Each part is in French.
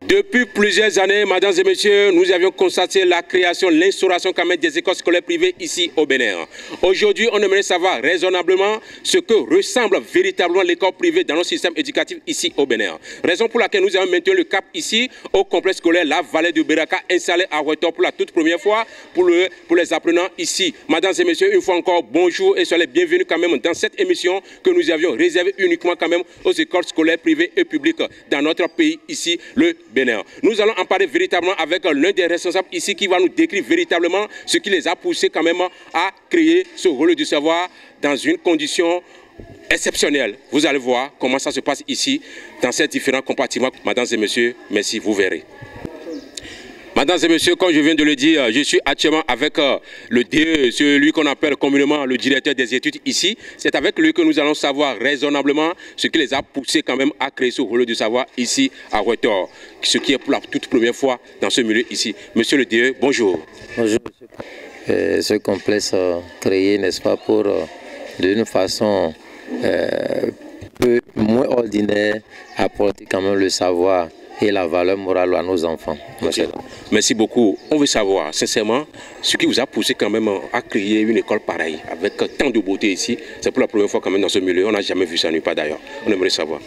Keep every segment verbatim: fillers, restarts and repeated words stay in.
Depuis plusieurs années, mesdames et messieurs, nous avions constaté la création, l'instauration quand même des écoles scolaires privées ici au Bénin. Aujourd'hui, on aimerait savoir raisonnablement ce que ressemble véritablement l'école privée dans notre système éducatif ici au Bénin. Raison pour laquelle nous avons maintenu le cap ici au complexe scolaire La Vallée de Beraka, installé à Ouetor pour la toute première fois pour, le, pour les apprenants ici. Mesdames et messieurs, une fois encore, bonjour et soyez les bienvenus quand même dans cette émission que nous avions réservée uniquement quand même aux écoles scolaires privées et publiques dans notre pays ici, le Bénin. Nous allons en parler véritablement avec l'un des responsables ici qui va nous décrire véritablement ce qui les a poussés quand même à créer ce relais du savoir dans une condition exceptionnelle. Vous allez voir comment ça se passe ici dans ces différents compartiments. Mesdames et messieurs, merci, vous verrez. Mesdames et messieurs, comme je viens de le dire, je suis actuellement avec le D E, celui qu'on appelle communément le directeur des études ici. C'est avec lui que nous allons savoir raisonnablement ce qui les a poussés quand même à créer ce relais du savoir ici à Ouetor, ce qui est pour la toute première fois dans ce milieu ici. Monsieur le D E, bonjour. Bonjour. Euh, ce complexe euh, créé, n'est-ce pas, pour euh, d'une façon euh, peu moins ordinaire, apporter quand même le savoir et la valeur morale à nos enfants. Okay. Merci beaucoup. On veut savoir sincèrement ce qui vous a poussé quand même à créer une école pareille, avec tant de beauté ici. C'est pour la première fois quand même dans ce milieu. On n'a jamais vu ça nulle part d'ailleurs. On aimerait savoir.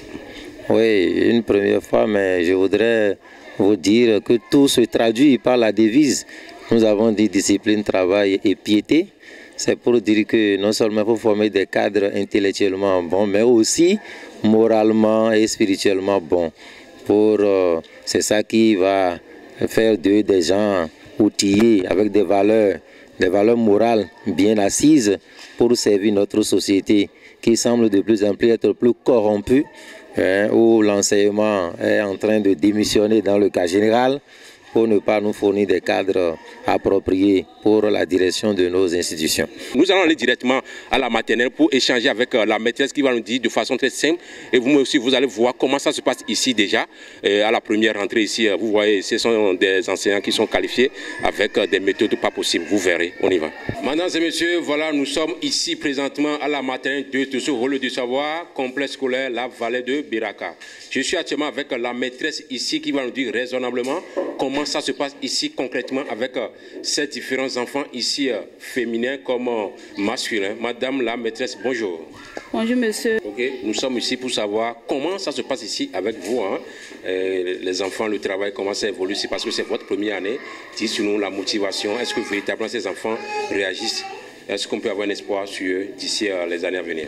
Oui, une première fois, mais je voudrais vous dire que tout se traduit par la devise. Nous avons dit discipline, travail et piété. C'est pour dire que non seulement il faut former des cadres intellectuellement bons, mais aussi moralement et spirituellement bons. Pour, euh, c'est ça qui va faire d'eux des gens outillés avec des valeurs, des valeurs morales bien assises pour servir notre société qui semble de plus en plus être plus corrompue, hein, où l'enseignement est en train de démissionner dans le cas général pour ne pas nous fournir des cadres appropriés pour la direction de nos institutions. Nous allons aller directement à la maternelle pour échanger avec la maîtresse qui va nous dire de façon très simple. Et vous aussi, vous allez voir comment ça se passe ici déjà. Et à la première rentrée ici, vous voyez, ce sont des enseignants qui sont qualifiés avec des méthodes pas possibles. Vous verrez, on y va. Mesdames et messieurs, voilà, nous sommes ici présentement à la maternelle de, de ce relais du savoir, complexe scolaire La Vallée de Beraka. Je suis actuellement avec la maîtresse ici qui va nous dire raisonnablement comment ça se passe ici concrètement avec euh, ces différents enfants ici euh, féminins comme euh, masculins. Madame la maîtresse, bonjour. Bonjour monsieur. Ok, nous sommes ici pour savoir comment ça se passe ici avec vous. Hein. Euh, les enfants, le travail, comment ça évolue. C'est parce que c'est votre première année. Dites-nous la motivation. Est-ce que véritablement ces enfants réagissent? Est-ce qu'on peut avoir un espoir sur eux d'ici euh, les années à venir?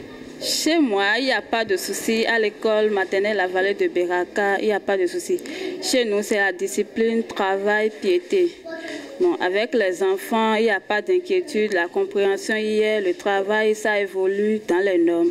Chez moi, il n'y a pas de souci. À l'école maternelle La Vallée de Beraka, il n'y a pas de souci. Chez nous, c'est la discipline, travail, piété. Bon, avec les enfants, il n'y a pas d'inquiétude. La compréhension y est, le travail, ça évolue dans les normes.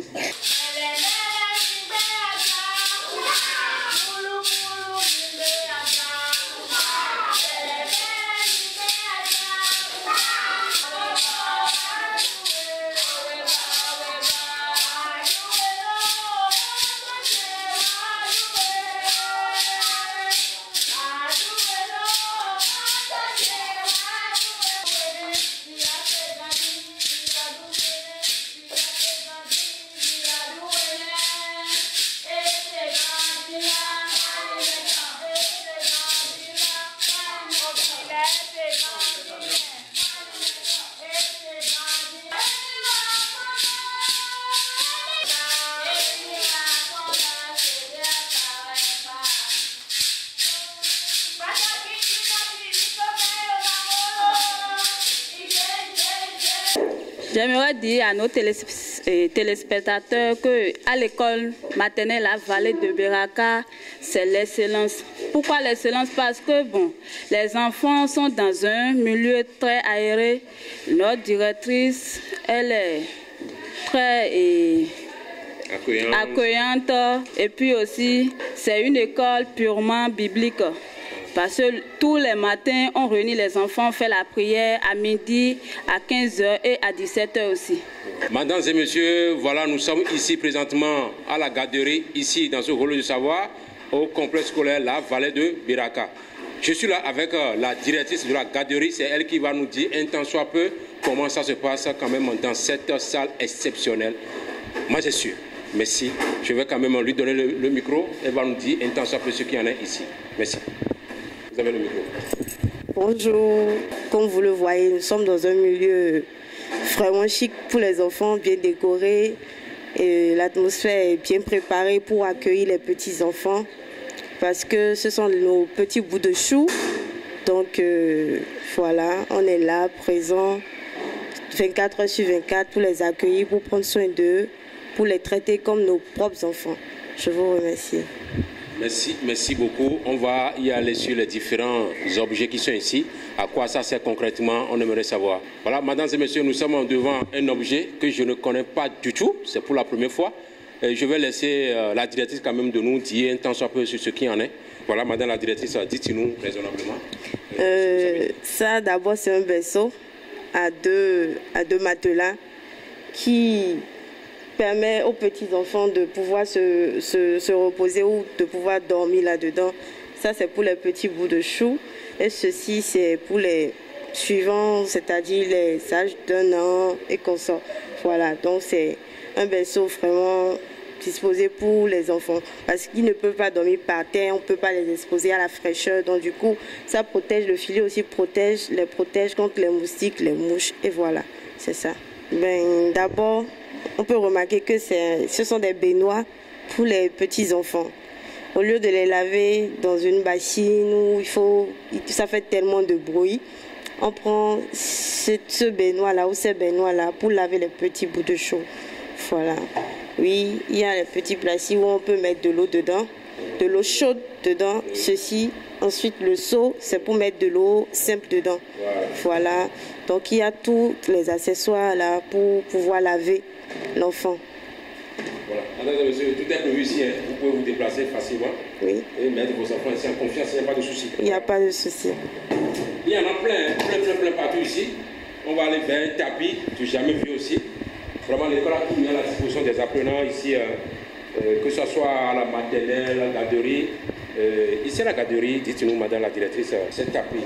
J'aimerais dire à nos téléspectateurs qu'à l'école maternelle La Vallée de Beraka, c'est l'excellence. Pourquoi l'excellence? Parce que bon, les enfants sont dans un milieu très aéré. Notre directrice, elle est très et, accueillante. accueillante. Et puis aussi, c'est une école purement biblique. Parce que tous les matins, on réunit les enfants, on fait la prière à midi, à quinze heures et à dix-sept heures aussi. Mesdames et messieurs, voilà, nous sommes ici présentement à la garderie, ici dans ce relais du savoir, au complexe scolaire La Vallée de Beraka. Je suis là avec euh, la directrice de la garderie, c'est elle qui va nous dire un tant soit peu comment ça se passe quand même dans cette salle exceptionnelle. Moi, je suis. Merci. Je vais quand même lui donner le, le micro. Elle va nous dire un temps soit peu ce qu'il y en a ici. Merci. Vous avez le micro. Bonjour. Comme vous le voyez, nous sommes dans un milieu vraiment chic pour les enfants, bien décoré. Et l'atmosphère est bien préparée pour accueillir les petits-enfants parce que ce sont nos petits bouts de chou. Donc euh, voilà, on est là, présent, vingt-quatre heures sur vingt-quatre pour les accueillir, pour prendre soin d'eux, pour les traiter comme nos propres enfants. Je vous remercie. Merci, merci beaucoup. On va y aller sur les différents objets qui sont ici. À quoi ça sert concrètement, on aimerait savoir. Voilà, mesdames et messieurs, nous sommes devant un objet que je ne connais pas du tout. C'est pour la première fois. Et je vais laisser euh, la directrice quand même de nous dire un temps soit peu sur ce qui en est. Voilà, madame la directrice, dites-nous raisonnablement. Euh, ça, d'abord, c'est un berceau à deux, à deux matelas qui permet aux petits-enfants de pouvoir se, se, se reposer ou de pouvoir dormir là-dedans. Ça, c'est pour les petits bouts de chou. Et ceci, c'est pour les suivants, c'est-à-dire les âges d'un an et consorts. Voilà, donc c'est un berceau vraiment disposé pour les enfants. Parce qu'ils ne peuvent pas dormir par terre, on ne peut pas les exposer à la fraîcheur. Donc du coup, ça protège, le filet aussi protège, les protège contre les moustiques, les mouches. Et voilà, c'est ça. Ben, d'abord, on peut remarquer que ce sont des baignoires pour les petits-enfants. Au lieu de les laver dans une bassine où il faut, ça fait tellement de bruit, on prend ce, ce baignoire-là ou ces baignoires-là pour laver les petits bouts de chou. Voilà. Oui, il y a les petits placis où on peut mettre de l'eau dedans, de l'eau chaude dedans, ceci. Ensuite, le seau, c'est pour mettre de l'eau simple dedans. Voilà. Donc, il y a tous les accessoires là pour pouvoir laver l'enfant. Voilà. Madame et monsieur, tout est prévu ici. Hein. Vous pouvez vous déplacer facilement. Oui. Et mettre vos enfants ici en confiance, il n'y a pas de souci. Il n'y a pas de souci. Il y en a plein, plein, plein, plein partout ici. On va aller vers un tapis, tu n'as jamais vu aussi. Vraiment, l'école a tout mis à la disposition des apprenants ici, euh, euh, que ce soit à la maternelle, à la garderie. Euh, ici à la garderie, dites-nous, madame la directrice, euh, c'est tapis.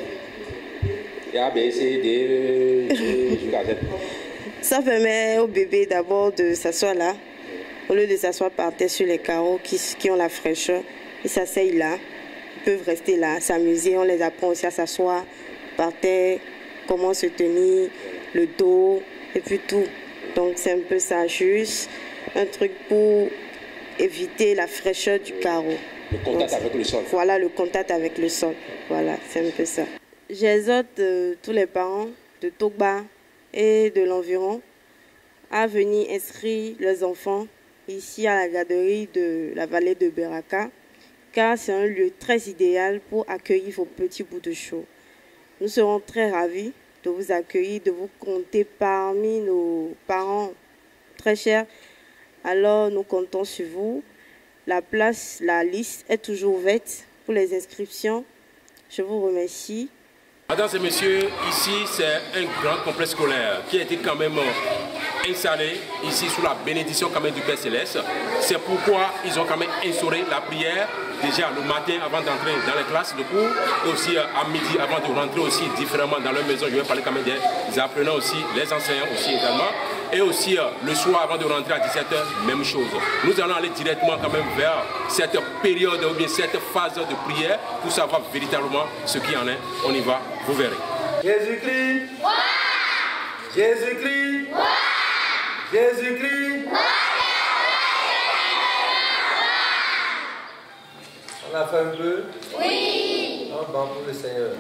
Il y a A, B, C, D, G, jusqu'à Z. Ça permet aux bébés d'abord de s'asseoir là, au lieu de s'asseoir par terre sur les carreaux qui, qui ont la fraîcheur. Ils s'asseyent là, ils peuvent rester là, s'amuser. On les apprend aussi à s'asseoir par terre, comment se tenir, le dos, et puis tout. Donc c'est un peu ça, juste un truc pour éviter la fraîcheur du carreau. Le contact Donc, avec le sol. Voilà, le contact avec le sol. Voilà, c'est un peu ça. J'exhorte euh, tous les parents de Togba et de l'environ à venir inscrire leurs enfants ici à la garderie de la vallée de Beraka, car c'est un lieu très idéal pour accueillir vos petits bouts de chou. Nous serons très ravis de vous accueillir, de vous compter parmi nos parents très chers. Alors nous comptons sur vous. La place, la liste est toujours ouverte pour les inscriptions. Je vous remercie. Mesdames et messieurs, ici c'est un grand complexe scolaire qui a été quand même installé ici sous la bénédiction quand même du Père Céleste. C'est pourquoi ils ont quand même instauré la prière déjà le matin avant d'entrer dans les classes de cours et aussi à midi avant de rentrer aussi différemment dans leur maison. Je vais parler quand même des apprenants aussi, les enseignants aussi également. Et aussi le soir avant de rentrer à dix-sept heures, même chose. Nous allons aller directement quand même vers cette période ou bien cette phase de prière pour savoir véritablement ce qu'il y en est. On y va, vous verrez. Jésus-Christ. Ouais. Jésus-Christ. Ouais. Jésus-Christ. Ouais. On a fait un peu? Oui. Un banc pour le Seigneur.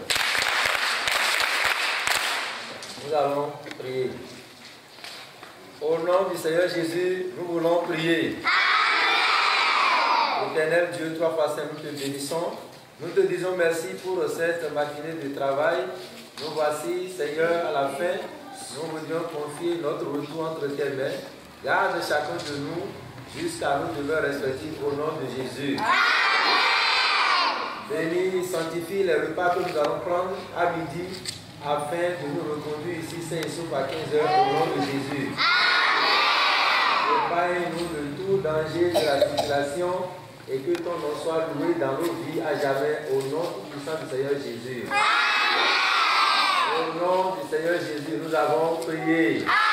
Nous allons prier. Au nom du Seigneur Jésus, nous voulons prier. Amen. Éternel Dieu, toi, Père Saint, nous te bénissons. Nous te disons merci pour cette matinée de travail. Nous voici, Seigneur, à la fin. Nous voudrions confier notre retour entre tes mains. Garde chacun de nous jusqu'à nos devoirs respectifs au nom de Jésus. Amen. Bénis, sanctifie les repas que nous allons prendre à midi afin de nous reconduire ici, Saint Issouf, à quinze heures au nom de Jésus. Épargne-nous de tout danger de la circulation et que ton nom soit loué dans nos vies à jamais au nom tout-puissant du Seigneur Jésus. Amen. Au nom du Seigneur Jésus, nous avons prié. Amen.